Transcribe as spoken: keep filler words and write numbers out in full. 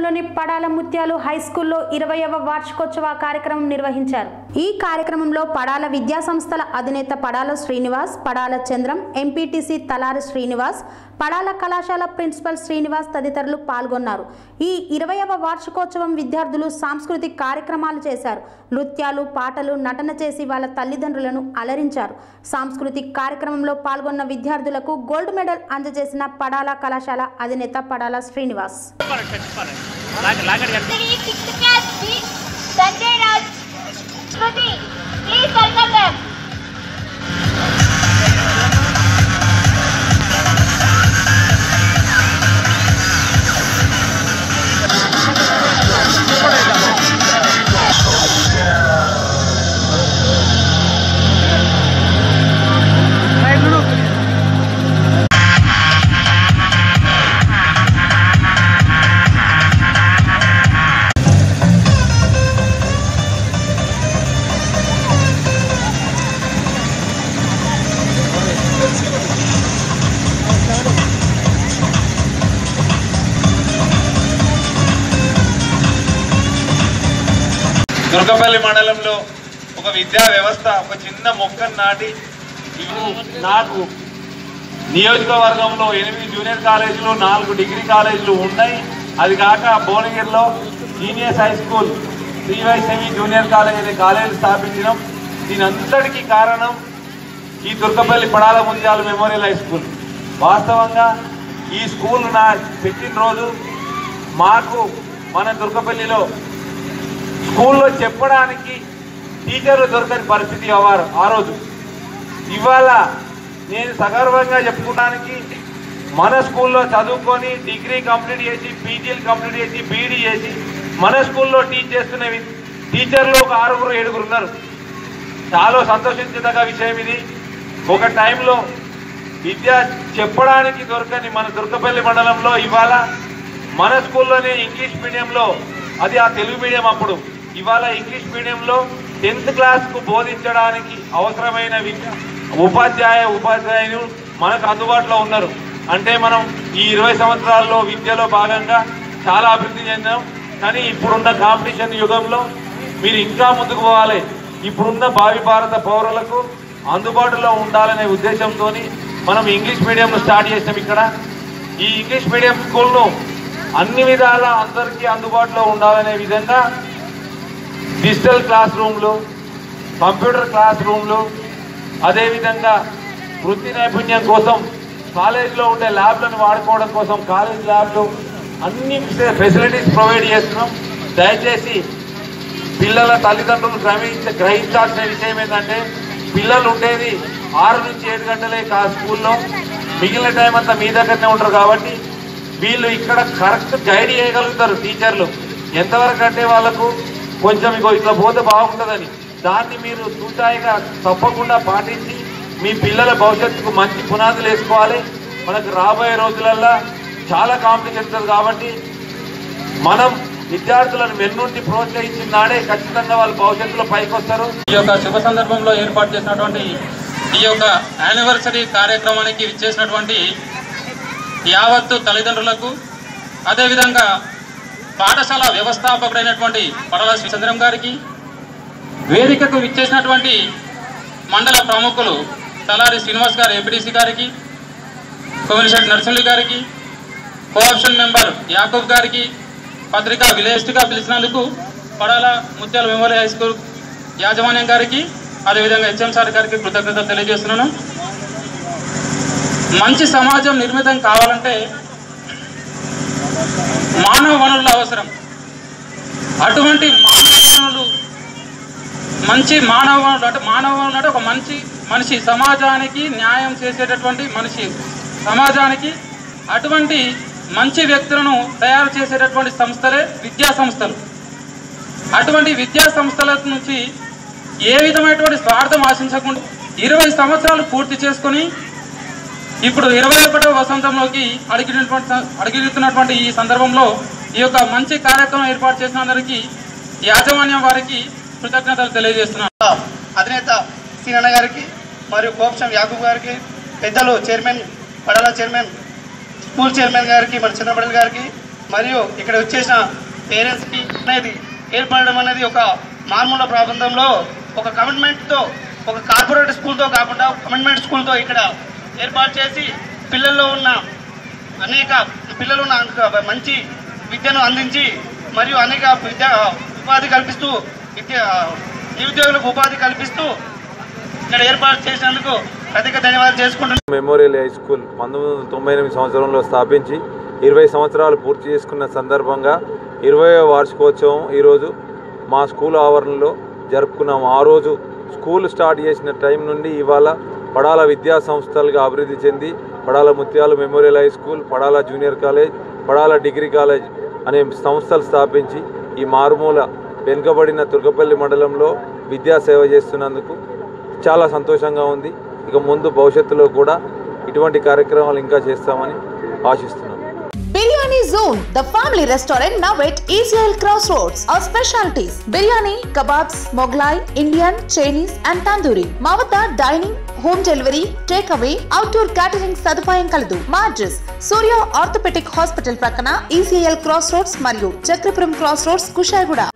మండలంలోని పడాల ముత్యాలు హై స్కూల్లో ఇరవైవ వార్షికోత్సవ కార్యక్రమం నిర్వహించారు। ఈ కార్యక్రమంలో పడాల విద్యా సంస్థల అధినేత పడాల శ్రీనివాస్, పడాల చంద్రం, ఎంపీటీసీ తలారి శ్రీనివాస్, పడాల కళాశాల ప్రిన్సిపల్ శ్రీనివాస్ తదితరులు పాల్గొన్నారు। ఈ ఇరవైవ వార్షికోత్సవం విద్యార్థులు సాంస్కృతిక కార్యక్రమాలు చేశారు। నృత్యాలు, పాటలు, నటన చేసి వాళ్ళ తల్లిదండ్రులను అలరించారు। సాంస్కృతిక కార్యక్రమంలో పాల్గొన్న విద్యార్థులకు గోల్డ్ మెడల్ అందజేసిన పడాల కళాశాల అధినేత పడాల శ్రీనివాస్। దుర్గపల్లి మండలంలో ఒక విద్యా వ్యవస్థ ఒక చిన్న మొక్కను నాటి నాకు నియోజకవర్గంలో ఎనిమిది జూనియర్ కాలేజీలు, నాలుగు డిగ్రీ కాలేజీలు ఉన్నాయి। అది కాక భువనగిరిలో జీనియస్ హై స్కూల్, శ్రీవై సెమీ జూనియర్ కాలేజ్ అనే కాలేజీ స్థాపించడం, దీని అంతటికీ కారణం ఈ Durgapalli Padala Mutyalu memorial high school. వాస్తవంగా ఈ స్కూల్ నా పెట్టినరోజు మాకు మన దుర్గపల్లిలో స్కూల్లో చెప్పడానికి టీచర్లు దొరకని పరిస్థితి అవ్వారు ఆ రోజు। ఇవాళ నేను సగర్వంగా చెప్పుకోవడానికి మన స్కూల్లో చదువుకొని డిగ్రీ కంప్లీట్ చేసి, పీజీలు కంప్లీట్ చేసి, బీఈడీ చేసి మన స్కూల్లో టీచ్ చేస్తున్న టీచర్లు ఒక ఆరుగురు ఏడుగురు ఉన్నారు। చాలా సంతోషించదగ్గ విషయం ఇది। ఒక టైంలో విద్య చెప్పడానికి దొరకని మన దుర్గపల్లి మండలంలో ఇవాళ మన స్కూల్లోనే ఇంగ్లీష్ మీడియంలో, అది ఆ తెలుగు మీడియం అప్పుడు, ఇవాళ ఇంగ్లీష్ మీడియంలో టెన్త్ క్లాస్కు బోధించడానికి అవసరమైన విద్య ఉపాధ్యాయ ఉపాధ్యాయులు మనకు అందుబాటులో ఉన్నారు। అంటే మనం ఈ ఇరవై సంవత్సరాల్లో విద్యలో భాగంగా చాలా అభివృద్ధి చెందాం। కానీ ఇప్పుడున్న కాంపిటీషన్ యుగంలో మీరు ఇంకా ముందుకు పోవాలి, ఇప్పుడున్న భావి భారత పౌరులకు అందుబాటులో ఉండాలనే ఉద్దేశంతో మనం ఇంగ్లీష్ మీడియంను స్టార్ట్ చేసాం। ఇక్కడ ఈ ఇంగ్లీష్ మీడియం స్కూల్ను అన్ని విధాల అందరికీ అందుబాటులో ఉండాలనే విధంగా డిజిటల్ క్లాస్ రూమ్లు, కంప్యూటర్ క్లాస్ రూమ్లు, అదేవిధంగా వృత్తి నైపుణ్యం కోసం కాలేజీలో ఉండే ల్యాబ్లను వాడుకోవడం కోసం కాలేజ్ ల్యాబ్లు, అన్ని ఫెసిలిటీస్ ప్రొవైడ్ చేస్తున్నాం। దయచేసి పిల్లల తల్లిదండ్రులు గ్రహించ గ్రహించాల్సిన విషయం ఏంటంటే పిల్లలు ఉండేది ఆరు నుంచి ఏడు గంటలే కా స్కూల్లో, మిగిలిన టైం అంతా మీ దగ్గరనే ఉంటారు కాబట్టి వీళ్ళు ఇక్కడ కరెక్ట్ గైడ్ చేయగలుగుతారు టీచర్లు ఎంతవరకు అంటే వాళ్ళకు కొంచెం ఇగో ఇట్లా పోతే బాగుంటుందని। దాన్ని మీరు చూచాయిగా తప్పకుండా పాటించి మీ పిల్లల భవిష్యత్తుకు మంచి పునాదులు వేసుకోవాలి। మనకు రాబోయే రోజులల్లో చాలా కాంపిటీషన్ ఉంటుంది కాబట్టి మనం విద్యార్థులను వెన్నుండి ప్రోత్సహించిన నాడే ఖచ్చితంగా వాళ్ళు భవిష్యత్తులో పైకి వస్తారు। ఈ యొక్క శుభ సందర్భంలో ఏర్పాటు చేసినటువంటి ఈ యొక్క యానివర్సరీ కార్యక్రమానికి విచ్చేసినటువంటి యావత్తు తల్లిదండ్రులకు, అదేవిధంగా పాఠశాల వ్యవస్థాపకుడైనటువంటి పడాల శ్రీచంద్రం గారికి, వేదికకు విచ్చేసినటువంటి మండల ప్రముఖులు తలారి శ్రీనివాస్ గారు ఎంపీటీసీ గారికి, కోమినిశెట్టి నరసింహులు గారికి, కోఆప్షన్ మెంబర్ యాకూబ్ గారికి, పత్రికా విలేజ్గా పిలిచినందుకు పడాల ముత్యాల మెమోరియల్ హై స్కూల్ యాజమాన్యం గారికి, అదేవిధంగా హెచ్ఎం సార్ గారికి కృతజ్ఞతలు తెలియజేస్తున్నాను। మంచి సమాజం నిర్మితం కావాలంటే మానవ వనరుల అవసరం। అటువంటి మానవ వనరులు, మంచి మానవ వనరులు అంటే మానవ వనరులు అంటే ఒక మంచి మనిషి, సమాజానికి న్యాయం చేసేటటువంటి మనిషి, సమాజానికి అటువంటి మంచి వ్యక్తులను తయారు చేసేటటువంటి సంస్థలే విద్యా సంస్థలు। అటువంటి విద్యా సంస్థల నుంచి ఏ విధమైనటువంటి స్వార్థం ఆశించకుండా ఇరవై సంవత్సరాలు పూర్తి చేసుకొని ఇప్పుడు ఇరవై ఒకటవ వసంతంలోకి అడిగినటువంటి అడిగిస్తున్నటువంటి ఈ సందర్భంలో ఈ యొక్క మంచి కార్యక్రమం ఏర్పాటు చేసిన అందరికీ యాజమాన్యం వారికి కృతజ్ఞతలు తెలియజేస్తున్నాను। అధినేత సీనన్న గారికి మరియు కోఆప్షన్ యాకూబ్ గారికి, పెద్దలు chairman Padala chairman school chairman గారికి, మన చిన్నపడల్ గారికి, మరియు ఇక్కడ వచ్చేసిన పేరెంట్స్కి అనేది ఏర్పడడం అనేది ఒక మారుమూల ప్రాంతంలో ఒక కమిట్మెంట్తో, ఒక కార్పొరేట్ స్కూల్తో కాకుండా కమిట్మెంట్ స్కూల్తో ఇక్కడ ఏర్పాటు చేసి పిల్లల్లో ఉన్న అనేక పిల్లలు ఉన్న మంచి విద్యను అందించి మరియు అనేక విద్య ఉపాధి కల్పిస్తూ విద్య నిరుద్యోగులకు ఉపాధి కల్పిస్తూ ఇక్కడ ఏర్పాటు చేసినందుకు ప్రత్యేక ధన్యవాదాలు చేసుకుంటున్నాను. మెమోరియల్ హై స్కూల్ పంతొమ్మిది వందల తొంభై ఎనిమిది సంవత్సరంలో స్థాపించి ఇరవై సంవత్సరాలు పూర్తి చేసుకున్న సందర్భంగా ఇరవైవ వార్షికోత్సవం ఈరోజు మా స్కూల్ ఆవరణలో జరుపుకున్నాము. ఆ రోజు స్కూల్ స్టార్ట్ చేసిన టైం నుండి ఇవాళ పడాల విద్యా సంస్థలుగా అభివృద్ధి చెంది Padala Mutyalu memorial high school, Padala junior college, Padala degree college అనే సంస్థలు స్థాపించి ఈ మారుమూల వెనుకబడిన తుర్కపల్లి మండలంలో విద్యా సేవ చేస్తున్నందుకు చాలా సంతోషంగా ఉంది. ఇక ముందు భవిష్యత్తులో కూడా ఇటువంటి కార్యక్రమాలు ఇంకా చేస్తామని ఆశిస్తున్నాం. Biryani Zone, the family restaurant now at E C L Crossroads. Our specialties: biryani, kebabs, Mughlai, Indian, Chinese and Tandoori. మా వద్ద dining, home delivery, take away, outdoor catering సదుపాయం కలదు. మా అడ్రస్ సూర్య ఆర్థోపెటిక్ హాస్పిటల్ ప్రక్కన E C L Crossroads మరియు Chakrapuram cross roads, Kushaiguda.